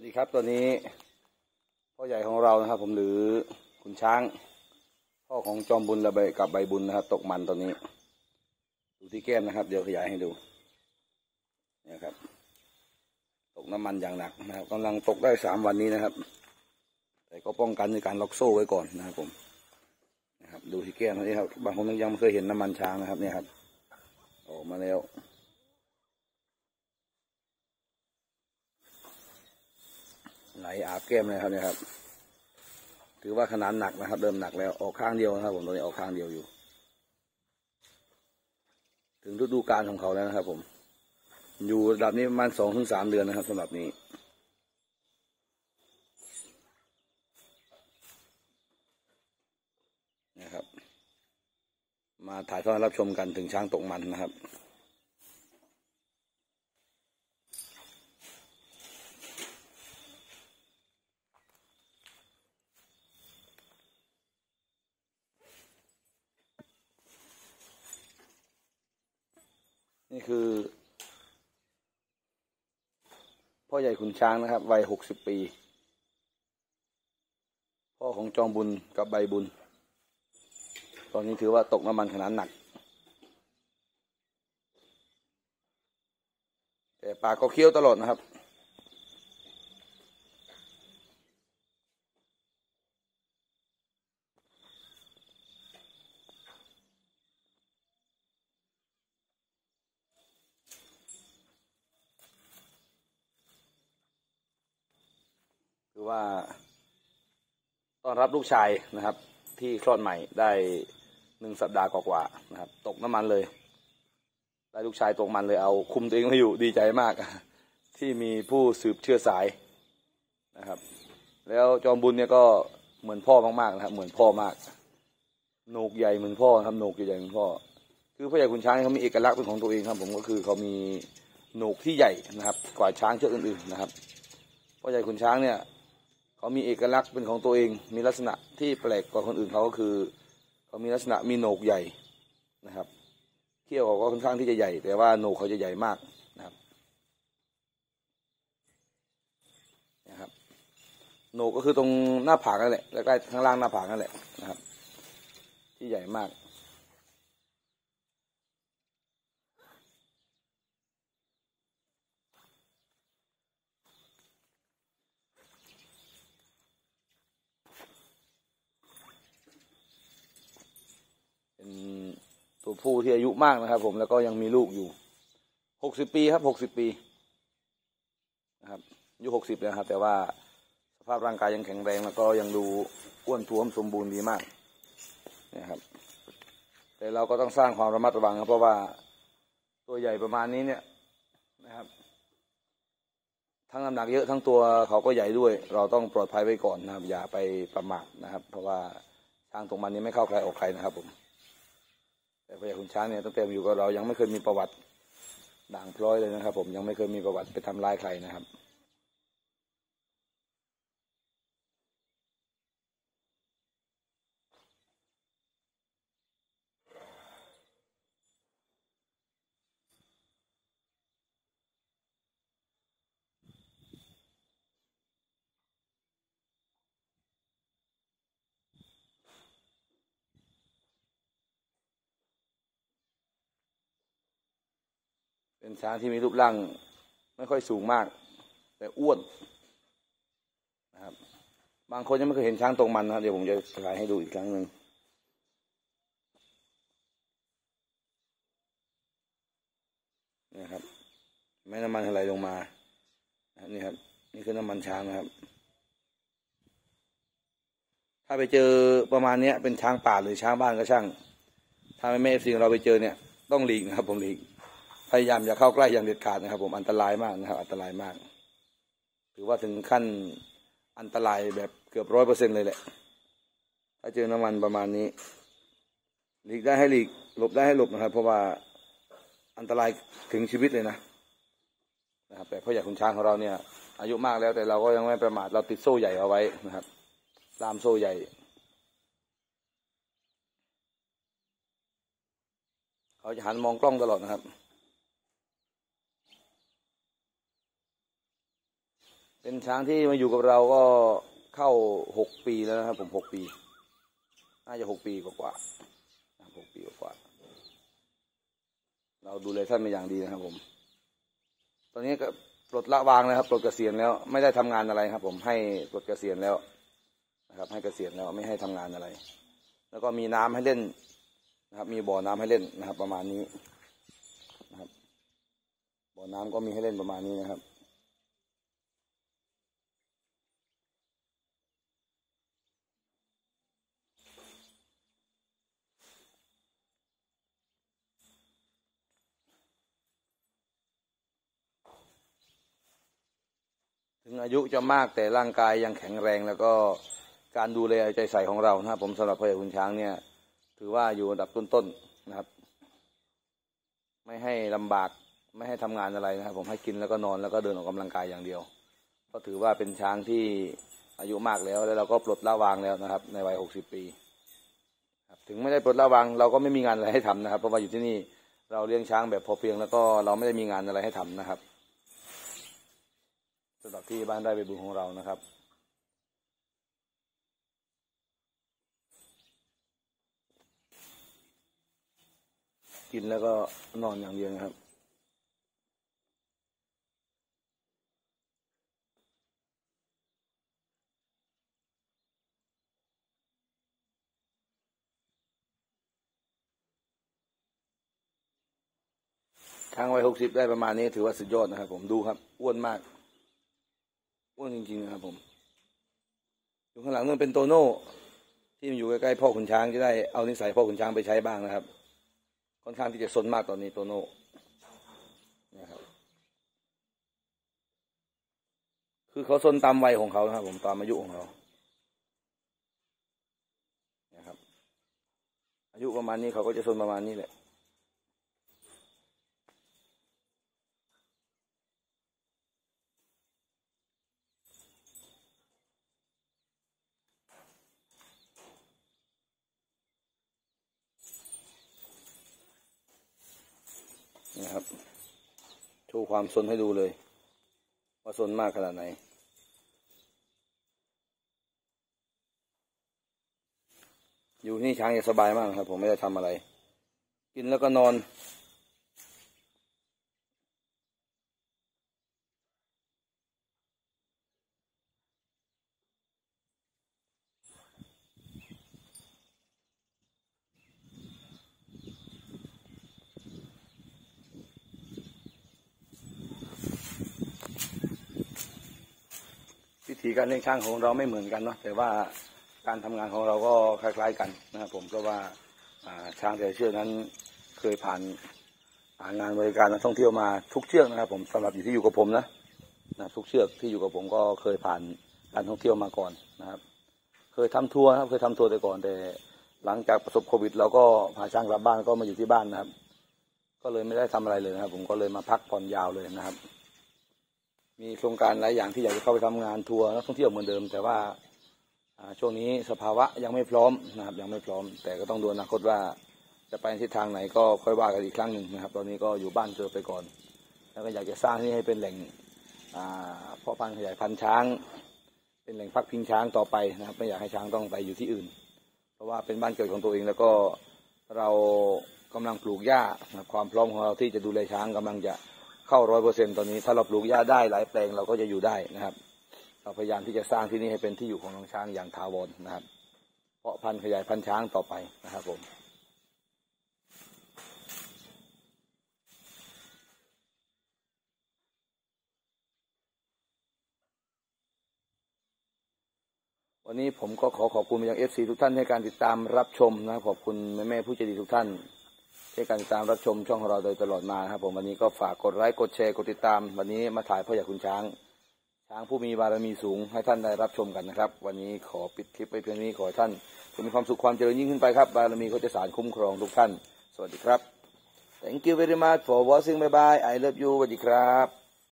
ดีครับตัวนี้พ่อใหญ่ของเรานะครับผมหรือขุนช้างพ่อของจอมบุญและกับใบบุญนะครับตกมันตอนนี้ดูที่แก้มนะครับเดี๋ยวขยายให้ดูเนี่ยครับตกน้ำมันอย่างหนักนะครับกำลังตกได้3 วันนี้นะครับแต่ก็ป้องกันในการล็อกโซ่ไว้ก่อนนะครับผมนะครับดูที่แก้มนี่ครับบางคนยังไม่เคยเห็นน้ำมันช้างนะครับเนี่ยครับออกมาแล้วไหลอาบแก้มเลยครับเนี่ยครับถือว่าขนาดหนักนะครับเริ่มหนักแล้วออกข้างเดียวนะครับผมตอนนี้ออกข้างเดียวอยู่ถึงฤดูกาลของเขาแล้วนะครับผมอยู่ระดับนี้ประมาณ2 ถึง 3 เดือนนะครับสำหรับนี้นะครับมาถ่ายทอดรับชมกันถึงช้างตกมันนะครับนี่คือพ่อใหญ่ขุนช้างนะครับวัย60 ปีพ่อของจอมบุญกับใบบุญตอนนี้ถือว่าตกน้ำมันขนาดหนักแต่ปากก็เคี้ยวตลอดนะครับคือว่าต้อนรับลูกชายนะครับที่คลอดใหม่ได้1 สัปดาห์กว่าๆนะครับตกน้ำมันเลยได้ลูกชายตกมันเลยเอาคุมตัวเองไม่อยู่ดีใจมากที่มีผู้สืบเชื้อสายนะครับแล้วจอมบุญเนี่ยก็เหมือนพ่อมากๆนะครับเหมือนพ่อมากโหนกใหญ่เหมือนพ่อครับโหนกใหญ่เหมือนพ่อคือพ่อใหญ่ขุนช้างเขามีเอกลักษณ์เป็นของตัวเองครับผมก็คือเขามีโหนกที่ใหญ่นะครับกว่าช้างเชือกอื่นๆนะครับพ่อใหญ่ขุนช้างเนี่ยเขามีเอกลักษณ์เป็นของตัวเองมีลักษณะที่แปลกกว่าคนอื่นเขาก็คือเขามีลักษณะมีโหนกใหญ่นะครับเขี้ยวเขาก็ค่อนข้างที่จะใหญ่แต่ว่าโหนกเขาจะใหญ่มากนะครับโหนกก็คือตรงหน้าผากนั่นแหละแล้วก็ข้างล่างหน้าผากนั่นแหละนะครับที่ใหญ่มากเป็นตัวผู้ที่อายุมากนะครับผมแล้วก็ยังมีลูกอยู่60 ปีครับ60 ปีนะครับอายุ60แล้วครับแต่ว่าสภาพร่างกายยังแข็งแรงแล้วก็ยังดูอ้วนท้วมสมบูรณ์ดีมากนะครับแต่เราก็ต้องสร้างความระมัดระวังครับเพราะว่าตัวใหญ่ประมาณนี้เนี่ยนะครับทั้งน้ำหนักเยอะทั้งตัวเขาก็ใหญ่ด้วยเราต้องปลอดภัยไว้ก่อนนะครับอย่าไปประมาทนะครับเพราะว่าช้างตรงมันนี้ไม่เข้าใครออกใครนะครับผมแต่พ่อใหญ่ขุนช้างเนี่ยตั้งแต่อยู่กับเรายังไม่เคยมีประวัติด่างพร้อยเลยนะครับผมยังไม่เคยมีประวัติไปทำร้ายใครนะครับเป็นช้างที่มีรูปร่างไม่ค่อยสูงมากแต่อ้วนนะครับบางคนยังไม่เคยเห็นช้างตรงมันนะเดี๋ยวผมจะถ่ายให้ดูอีกครั้งหนึ่งนะครับแม่น้ำมันอะไรลงมานี่ครับนี่คือน้ำมันช้างนะครับถ้าไปเจอประมาณนี้เป็นช้างป่าหรือช้างบ้านก็ช่างถ้าไม่เอฟซีเราไปเจอเนี่ยต้องหลีกนะครับผมหลีกพยายามอย่าเข้าใกล้อย่างเด็ดขาดนะครับผมอันตรายมากนะครับอันตรายมากถือว่าถึงขั้นอันตรายแบบเกือบ100%เลยแหละถ้าเจอน้ำมันประมาณนี้หลีกได้ให้หลีกหลบได้ให้หลบนะครับเพราะว่าอันตรายถึงชีวิตเลยนะครับแต่พ่อใหญ่ขุนช้างของเราเนี่ยอายุมากแล้วแต่เราก็ยังไม่ประมาทเราติดโซ่ใหญ่เอาไว้นะครับล่ามโซ่ใหญ่เขาจะหันมองกล้องตลอดนะครับเป็นช้างที่มาอยู่กับเราก็เข้า6 ปีแล้วนะครับผม6 ปีน่าจะ6 ปีกว่า6 ปีกว่าเราดูแลท่านเป็นอย่างดีนะครับผมตอนนี้ก็ปลดละวางแล้วครับปลดเกษียณแล้วไม่ได้ทำงานอะไรครับผมให้ปลดเกษียณแล้วนะครับให้เกษียณแล้วไม่ให้ทำงานอะไรแล้วก็มีน้ำให้เล่นนะครับมีบ่อน้ำให้เล่นนะครับประมาณนี้นะครับบ่อน้ำก็มีให้เล่นประมาณนี้นะครับถึงอายุจะมากแต่ร่างกายยังแข็งแรงแล้วก็การดูแลใจใส่ของเรานะครับผมสำหรับพ่อใหญ่ขุนช้างเนี่ยถือว่าอยู่อันดับต้นๆนะครับไม่ให้ลำบากไม่ให้ทำงานอะไรนะครับผมให้กินแล้วก็นอนแล้วก็เดินออกกำลังกายอย่างเดียวก็ถือว่าเป็นช้างที่อายุมากแล้วเราก็ปลดละวางแล้วนะครับในวัย60 ปีถึงไม่ได้ปลดละวางเราก็ไม่มีงานอะไรให้ทำนะครับเพราะว่าอยู่ที่นี่เราเลี้ยงช้างแบบพอเพียงแล้วก็เราไม่ได้มีงานอะไรให้ทำนะครับสำหรับที่บ้านได้ใบบุญของเรานะครับกินแล้วก็นอนอย่างเดียวนะครับช้างวัย60ได้ประมาณนี้ถือว่าสุดยอดนะครับผมดูครับอ้วนมากอ้วนจริงๆนะครับผมอยู่ข้างหลังนั่นเป็นโตโน่ที่อยู่ใกล้ๆพ่อขุนช้างจะได้เอานิสัยพ่อขุนช้างไปใช้บ้างนะครับค่อนข้างที่จะซนมากตอนนี้โตโน่นะครับคือเขาซนตามวัยของเขานะครับผมตามอายุของเขานะครับอายุประมาณนี้เขาก็จะซนประมาณนี้แหละนะครับโชว์ความซนให้ดูเลยว่าซนมากขนาดไหนอยู่ที่นี่ช้างจะสบายมากครับผมไม่ได้ทำอะไรกินแล้วก็นอนวิธีการเลี้ยงช้างของเราไม่เหมือนกันเนาะแต่ว่าการทำงานของเราก็คล้ายๆกันนะครับผมเพราะว่าช้างแต่ละเชือกนั้นเคยผ่านงานบริการนักท่องเที่ยวมาทุกเชือกนะครับผมสำหรับอยู่ที่อยู่กับผมนะทุกเชือกที่อยู่กับผมก็เคยผ่านการท่องเที่ยวมาก่อนนะครับเคยทำทัวร์ครับเคยทำทัวร์แต่ก่อนแต่หลังจากประสบโควิดเราก็พาช้างกลับบ้านก็มาอยู่ที่บ้านนะครับก็เลยไม่ได้ทำอะไรเลยนะครับผมก็เลยมาพักผ่อนยาวเลยนะครับมีโครงการหลายอย่างที่อยากจะเข้าไปทำงานทัวร์นักท่องเที่ยวเหมือนเดิมแต่ว่าช่วงนี้สภาวะยังไม่พร้อมนะครับยังไม่พร้อมแต่ก็ต้องดูอนาคตว่าจะไปทิศทางไหนก็ค่อยว่ากันอีกครั้งหนึ่งนะครับตอนนี้ก็อยู่บ้านเกิดไปก่อนแล้วก็อยากจะสร้างที่ให้เป็นแหล่งเพาะพันธุ์ขยายพันธุ์ช้างเป็นแหล่งพักพิงช้างต่อไปนะครับไม่อยากให้ช้างต้องไปอยู่ที่อื่นเพราะว่าเป็นบ้านเกิดของตัวเองแล้วก็เรากำลังปลูกหญ้าความพร้อมของเราที่จะดูแลช้างกำลังจะเข้า100%ตอนนี้ถ้าเราปลูกหญ้าได้หลายแปลงเราก็จะอยู่ได้นะครับเราพยายามที่จะสร้างที่นี่ให้เป็นที่อยู่ของน้องช้างอย่างถาวรนะครับเพาะพันธุ์ขยายพันธุ์ช้างต่อไปนะครับผมวันนี้ผมก็ขอขอบคุณไปยัง FC ทุกท่านในการติดตามรับชมนะขอบคุณแม่ผู้ใจดีทุกท่านในการติดตามรับชมช่องของเราโดยตลอดมาครับผมวันนี้ก็ฝากกดไลค์กดแชร์กดติดตามวันนี้มาถ่ายพ่อใหญ่ขุนช้างผู้มีบารมีสูงให้ท่านได้รับชมกันนะครับวันนี้ขอปิดคลิปไปเพียงนี้ขอให้ท่านมีความสุขความเจริญยิ่งขึ้นไปครับบารมีเขาจะสานคุ้มครองทุกท่านสวัสดีครับ Thank you very much for watching bye bye I love you สวัสดีครับ